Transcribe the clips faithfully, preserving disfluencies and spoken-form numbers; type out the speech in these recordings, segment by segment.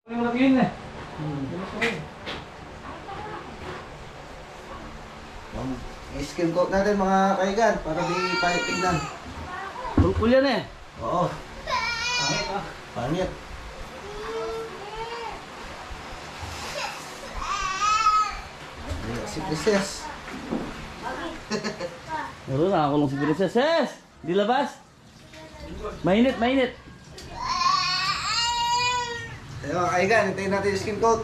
Malagyan na. I-skim coat natin mga kaigan para di pahit tignan. Pulpul yan eh. Oo. Pangit ah. Pangit. Si Princess. Wala, nakakulong si Princess. Ses! Di labas? Mainit, mainit. Ayun mga kaigan, hintayin natin yung skim coat.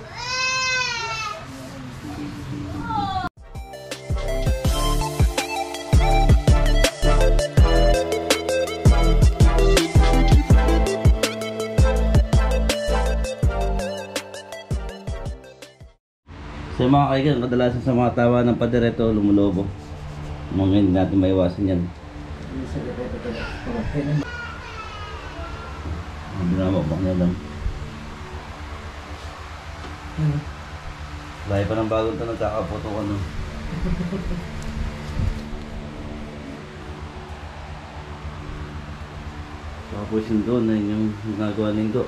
So mga kaigan, kadalasan sa mga tawa ng padereto, lumulobo. Mga hindi natin maiwasan yan. Hindi na mabak niya lang. Lahi pa ng bagong tanong, kakapoto ko no. Tapos yung doon, ayun yung ginagawa nito.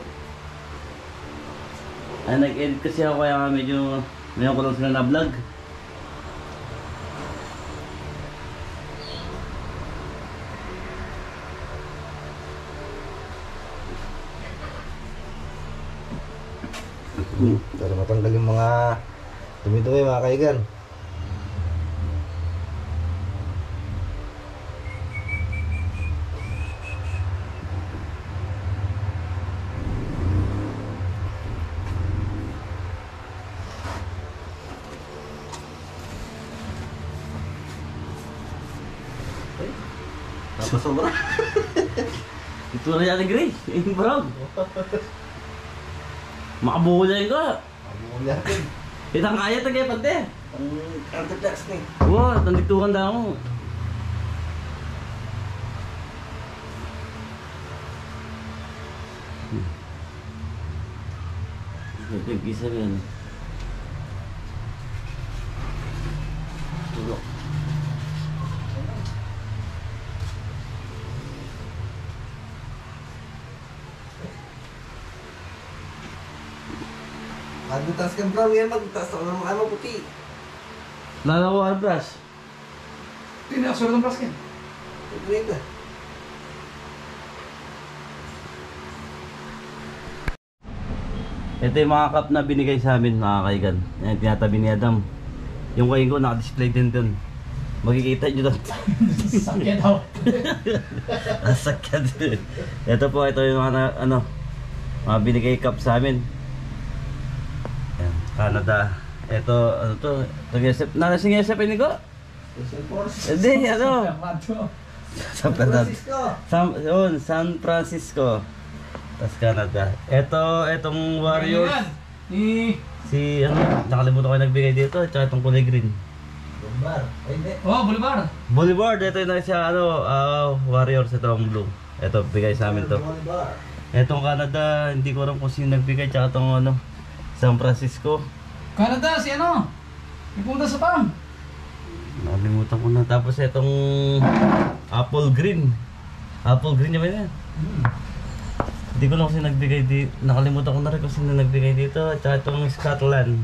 Ay, nag-edit kasi ako kaya medyo ngayon ko lang sila na-vlog. Hmm. Para matanggal yung mga dumi-dumi mga kaigan. Tapos sobra. Ito na yan gray. Yung brown. Makabulay ka. Makabulay. Itang kaya tagay pante. Ang anti-flex ni. Wow, tanditukan daw mo. Ito yung isa yan. Tulok. Magbutas kang brown yan, magbutas ako ng ano puti. Lala ko ang brush. Hindi na ako ng brush yan. Ito ka. Ito yung mga cup na binigay sa amin mga kaigan. Yan, tinatabi ni Adam. Yung kain ko naka-display din dun. Makikita nyo doon. Sakyan daw. Sakyan din. Ito po, ito yung mga ano, mga binigay cup sa amin. Yan, Canada. Ito, ano to? Nag-esep, nakasing esep ini ko? Hindi, ano? San Francisco. San, yun, San Francisco. Tas Canada. Ito, itong Warriors. Ni... Si, ano, nakalimutan ko yung nagbigay dito. Tsaka itong kulay green. Bolivar. Ay, hindi. Oh, Bolivar. Boulevard, ito yung siya, ano, uh, Warriors, ito ang blue. Ito, bigay sa amin to. Bolivar. Itong Canada, hindi ko alam kung sino nagbigay. Tsaka itong, ano, San Francisco. Canada, si ano? Ipunta sa pang. Nakalimutan ko na. Tapos itong Apple Green. Apple Green naman yan. Hmm. Hindi ko lang kasi nagbigay dito. Nakalimutan ko na rin kung sino nagbigay dito. Tsaka itong Scotland.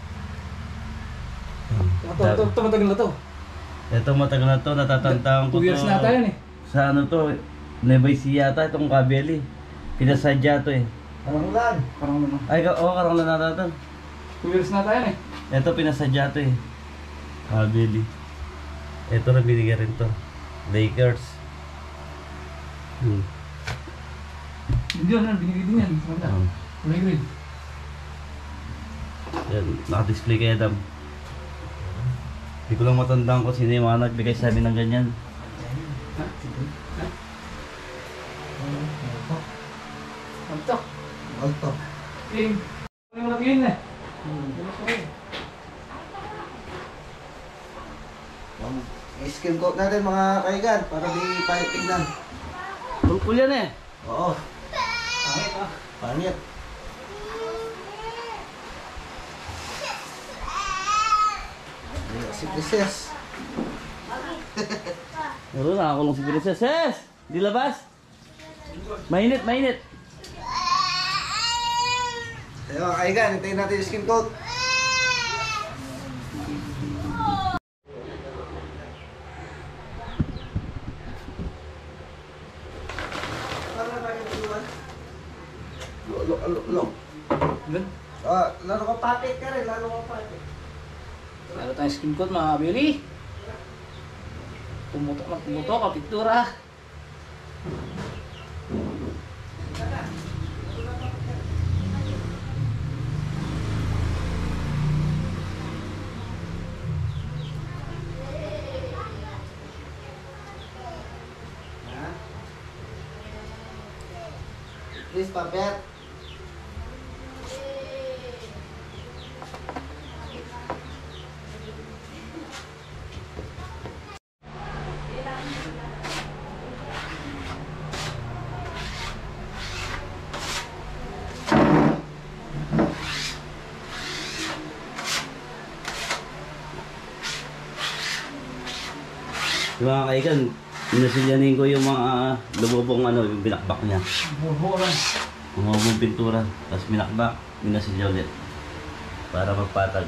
Ito, ito, ito, matagal na to. Ito matagal na to. Natatandaan ko Two years to. na tayo yan eh. Sa ano to? Nebay yata itong Kabeli. Pinasadya to eh. Anong lang? Parang ano. Ay, oo, oh, karang na natin. Two years na tayo eh. Ito pinasadya to eh. Kabeli. Ito na binigyan rin to. Lakers. Hmm. Hindi yun, binigay din yan. Maganda. Um, Kulay green. yan, naka-display kay Adam. Hindi ko lang matandaan ko sino yung mga nagbigay sa amin ng ganyan. Ha? Sige. Ha? Alto. Alto. Eh, ano yung lagyan na? I-skim coat natin mga kaigan para di pahit tignan. Pulpul yan eh. Oo. Pangit ah. Pangit. Si Princess. Wala, nakakulong si Princess. Ses! Di labas? Mainit, mainit. Ayun mga kaigan, hintayin natin yung skim coat. Lo, lo, lo. Good. Ah, lalo ka packet ka rin, lalo ka packet. Lalo tayong skin coat mga kabili. Tumutok na tumutok ang pintura. Please, papet. Yung mga kaigan, inasilyanin ko yung mga lumubong ano, yung binakbak niya. Buhuran. Lumubong pintura, tapos binakbak, minasilya ulit. Para magpatag.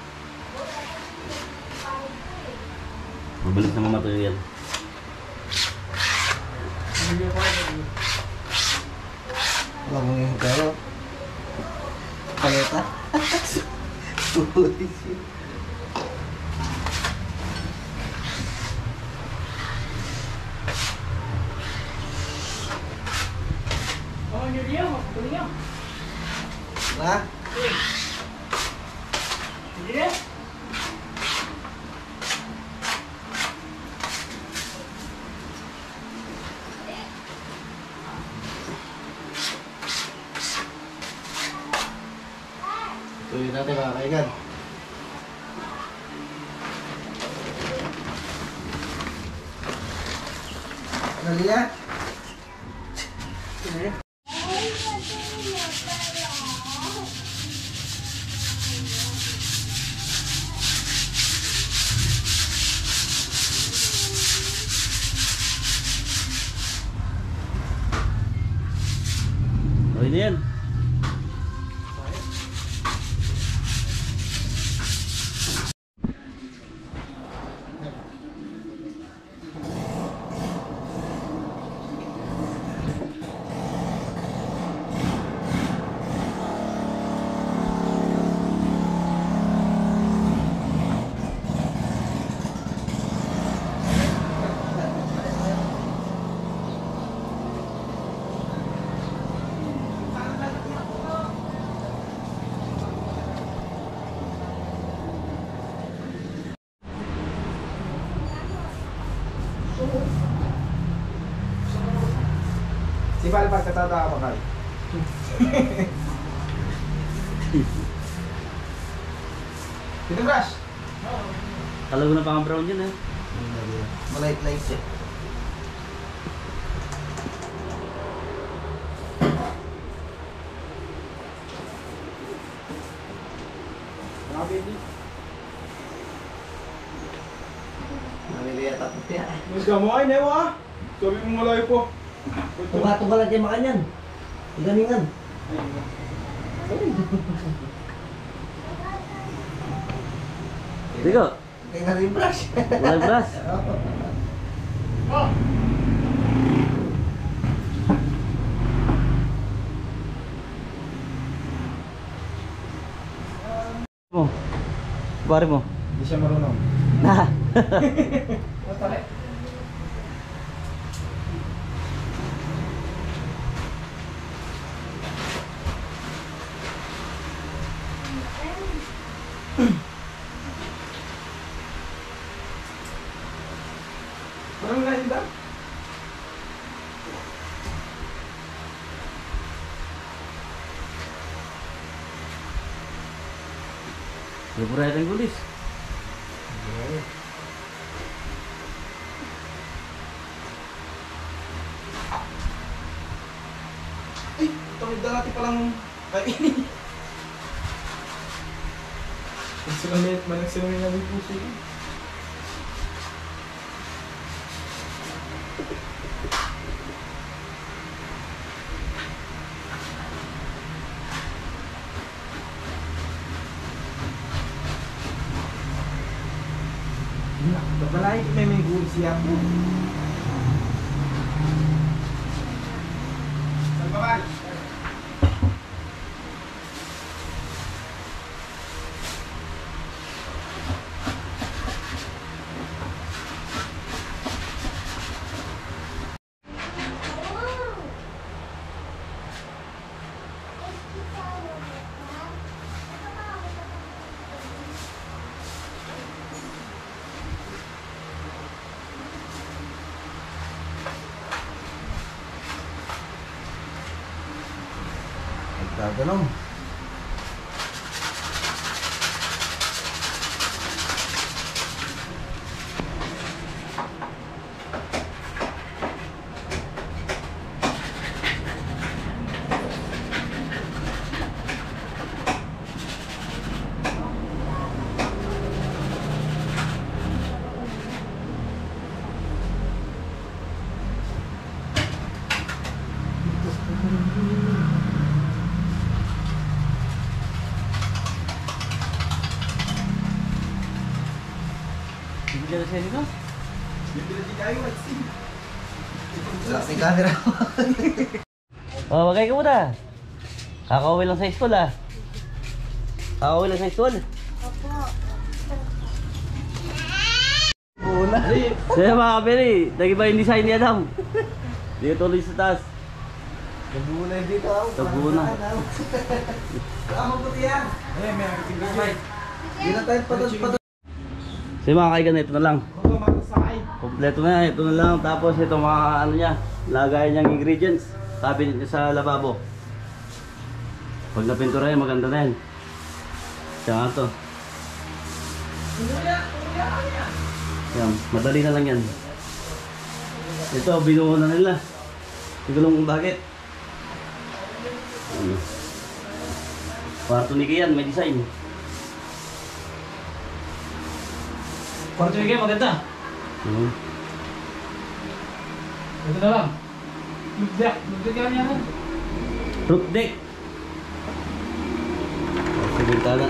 Mabilis na mamatuyo yan. Wala mo yung karo. Paleta. Tulis yun. Oh, yun yun. Matuloy yun. Ha? Hindi na. Tuloy natin mga kaigan. Ano niya? Okay na yan. Si Val, pagkatata ka Val. Dito brush. Kalago na pa ang brown yun eh. Malight-light eh. Namiliyata po siya. Mas kamuhay na yun ah. Sabi mo malay po. Tuga-tuga lang kayo makanyan. Ganingan. Digo, Kaya na rin brush. wala brush. Mo. Pare mo. Hindi siya marunong. Na. Matali. Marunong na hindi. Luburay ng gulis. Ay, tawid na natin palang kainin. Magsinamit, managsinamit na may puso yun. Babalay, may may good siya po. Salbaban! Gaganong. Hindi na siya dito? Bibili di kayo, let's see. Lakas yung camera. Oh, wagay ka muna. Kakauwi lang sa school ah. Kakauwi lang sa school. Una. Sige mga kapili, nag-iba yung design ni Adam. Dito tuloy sa taas. Nabunay dito ako. Nabuna. Baka mabuti yan. Eh, may nagsisigay. Hindi na tayo patod-patod. Sige mga kaigan, ito na lang. Huwag ka matasakay. Kompleto na, ito na lang. Tapos ito mga ano niya, lagay niyang ingredients. Cabinet niya sa lababo. Pag napintura yan, maganda na yan. Tsaka ito. Yan, madali na lang yan. Ito, binuo na nila. Sigulong kung bakit. Ano. Kwarto ni Kian, may design. Kwarto yung game, maganda. Hmm. Ito na lang. Look deck. Look deck yan yan. Roof deck. Sa bintana.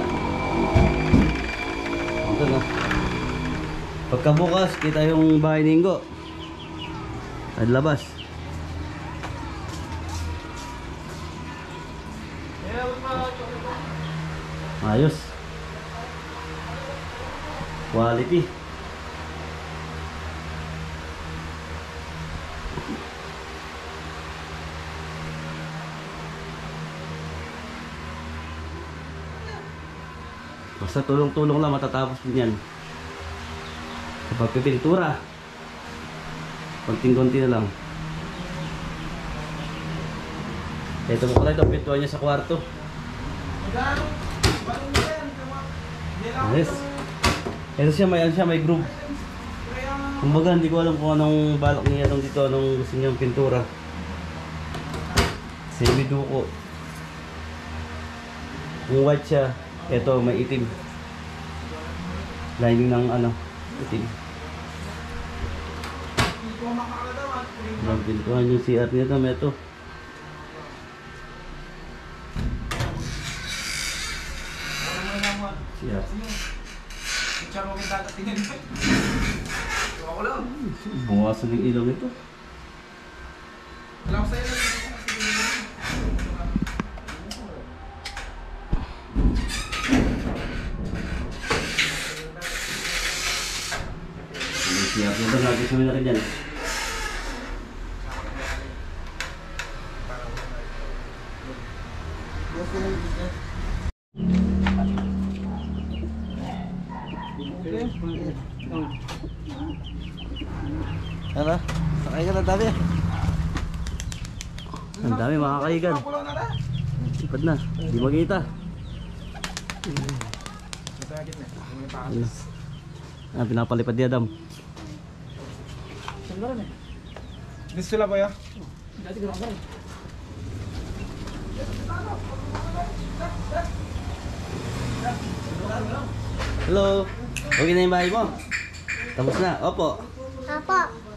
Ito na. Pagkabukas, kita yung bahay ni Ingo. At labas. Ayos. Quality. Basta tulong-tulong lang matatapos din yan. Sa pagpipintura, konting-konti na lang. Ito po pala ito, pintuan niya sa kwarto. Yes. Ito siya, may ano siya, may groove. Kumbaga, hindi ko alam kung anong balak niya nung dito, anong gusto niyang pintura. Semi-duko. Yung white siya, ito may itim. Lining ng ano, itim. Pintuan yung C R niya ito, may ito. C R. Picture mo kita tingin. Ako lang. Buwasan ng ilaw nito. Wala ko sa'yo. Siap nito, lagi suwi na rin yan. Ano? Sakay ka na dami. Ang dami mga kaigan. Ipad na, hindi magkita. Ano? Ah, pinapalipad ni Adam. Gusto lang ba ya? Dati ko lang. Hello! Okay na yung bahay mo? Tapos na? Opo. Apa?